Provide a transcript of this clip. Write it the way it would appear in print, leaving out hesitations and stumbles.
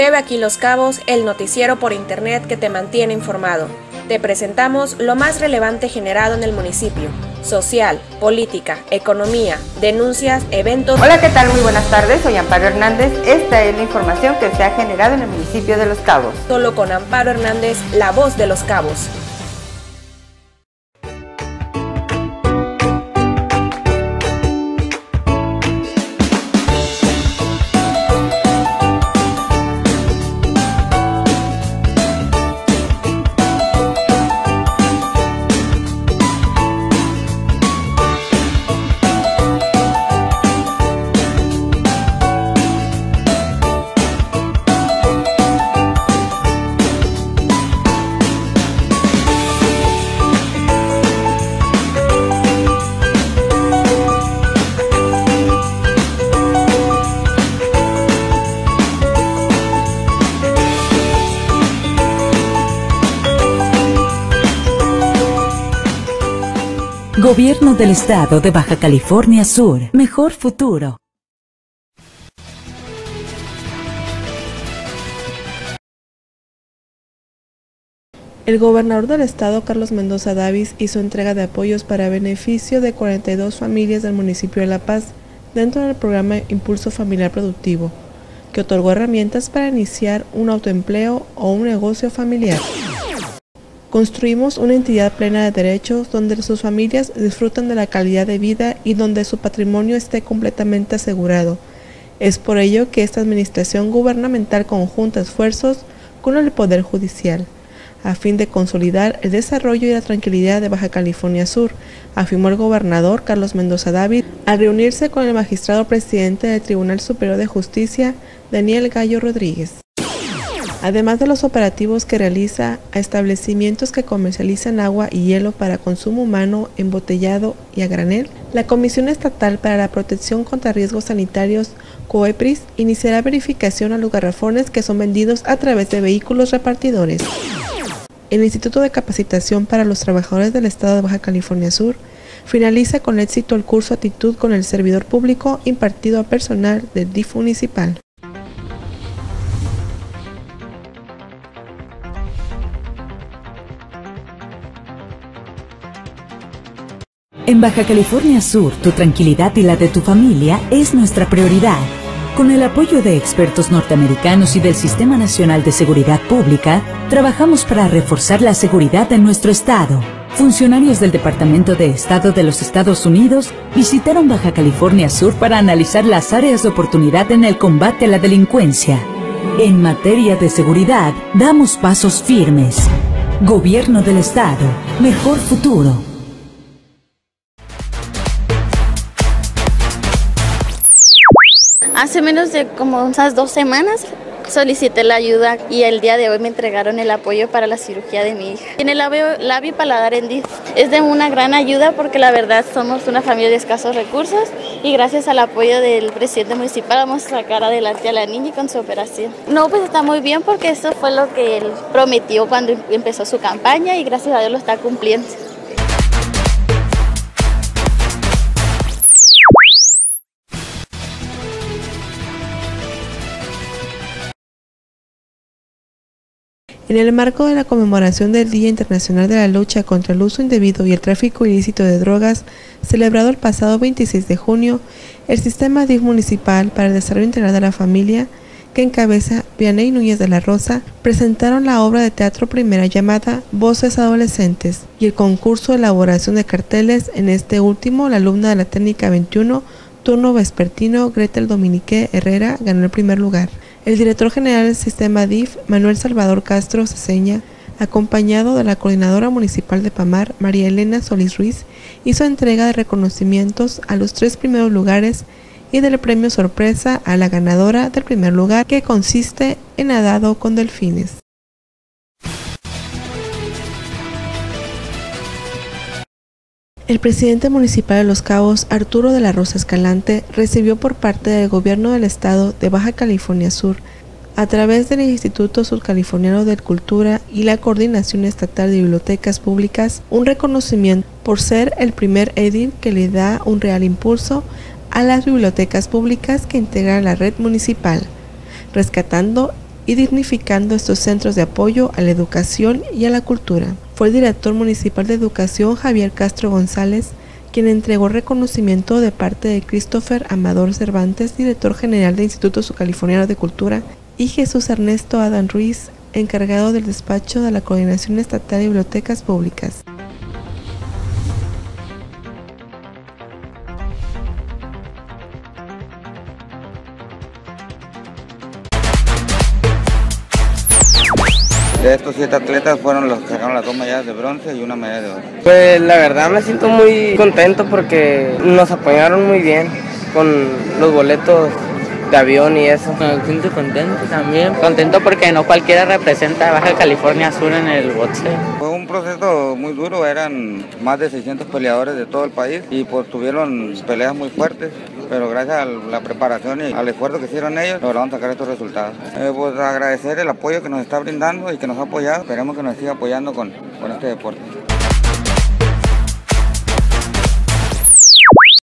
TV Aquí Los Cabos, el noticiero por internet que te mantiene informado. Te presentamos lo más relevante generado en el municipio: social, política, economía, denuncias, eventos. Hola, ¿qué tal? Muy buenas tardes, soy Amparo Hernández. Esta es la información que se ha generado en el municipio de Los Cabos. Solo con Amparo Hernández, la voz de Los Cabos. Gobierno del Estado de Baja California Sur. Mejor futuro. El gobernador del estado, Carlos Mendoza Davis, hizo entrega de apoyos para beneficio de 42 familias del municipio de La Paz dentro del programa Impulso Familiar Productivo, que otorgó herramientas para iniciar un autoempleo o un negocio familiar. Construimos una entidad plena de derechos donde sus familias disfrutan de la calidad de vida y donde su patrimonio esté completamente asegurado. Es por ello que esta administración gubernamental conjunta esfuerzos con el Poder Judicial, a fin de consolidar el desarrollo y la tranquilidad de Baja California Sur, afirmó el gobernador Carlos Mendoza Davis al reunirse con el magistrado presidente del Tribunal Superior de Justicia, Daniel Gallo Rodríguez. Además de los operativos que realiza a establecimientos que comercializan agua y hielo para consumo humano, embotellado y a granel, la Comisión Estatal para la Protección contra Riesgos Sanitarios, COEPRIS, iniciará verificación a los garrafones que son vendidos a través de vehículos repartidores. El Instituto de Capacitación para los Trabajadores del Estado de Baja California Sur finaliza con éxito el curso Actitud con el Servidor Público impartido a personal del DIF municipal. En Baja California Sur, tu tranquilidad y la de tu familia es nuestra prioridad. Con el apoyo de expertos norteamericanos y del Sistema Nacional de Seguridad Pública, trabajamos para reforzar la seguridad de nuestro estado. Funcionarios del Departamento de Estado de los Estados Unidos visitaron Baja California Sur para analizar las áreas de oportunidad en el combate a la delincuencia. En materia de seguridad, damos pasos firmes. Gobierno del Estado, mejor futuro. Hace menos de como unas 2 semanas solicité la ayuda y el día de hoy me entregaron el apoyo para la cirugía de mi hija. Tiene labio y paladar hendido. Es de una gran ayuda porque la verdad somos una familia de escasos recursos y gracias al apoyo del presidente municipal vamos a sacar adelante a la niña con su operación. No, pues está muy bien porque eso fue lo que él prometió cuando empezó su campaña y gracias a Dios lo está cumpliendo. En el marco de la conmemoración del Día Internacional de la Lucha contra el Uso Indebido y el Tráfico Ilícito de Drogas, celebrado el pasado 26 de junio, el Sistema DIF Municipal para el Desarrollo Integral de la Familia, que encabeza Vianey Núñez de la Rosa, presentaron la obra de teatro primera llamada Voces Adolescentes y el concurso de elaboración de carteles. En este último, la alumna de la técnica 21, turno vespertino, Gretel Dominique Herrera, ganó el primer lugar. El director general del sistema DIF, Manuel Salvador Castro Ceseña, acompañado de la coordinadora municipal de Pamar, María Elena Solís Ruiz, hizo entrega de reconocimientos a los 3 primeros lugares y del premio sorpresa a la ganadora del primer lugar, que consiste en nadado con delfines. El presidente municipal de Los Cabos, Arturo de la Rosa Escalante, recibió por parte del gobierno del estado de Baja California Sur, a través del Instituto Surcaliforniano de Cultura y la Coordinación Estatal de Bibliotecas Públicas, un reconocimiento por ser el primer edil que le da un real impulso a las bibliotecas públicas que integran la red municipal, rescatando y dignificando estos centros de apoyo a la educación y a la cultura. Fue el director municipal de educación, Javier Castro González, quien entregó reconocimiento de parte de Christopher Amador Cervantes, director general del Instituto Subcaliforniano de Cultura, y Jesús Ernesto Adán Ruiz, encargado del despacho de la Coordinación Estatal de Bibliotecas Públicas. De estos 7 atletas fueron los que sacaron las 2 medallas de bronce y una medalla de oro. Pues la verdad me siento muy contento porque nos apoyaron muy bien con los boletos de avión y eso. Me siento contento también. Contento porque no cualquiera representa a Baja California Sur en el boxeo. Fue un proceso muy duro, eran más de 600 peleadores de todo el país y pues tuvieron peleas muy fuertes, pero gracias a la preparación y al esfuerzo que hicieron ellos, lograron sacar estos resultados. Pues agradecer el apoyo que nos está brindando y que nos ha apoyado, esperemos que nos siga apoyando con este deporte.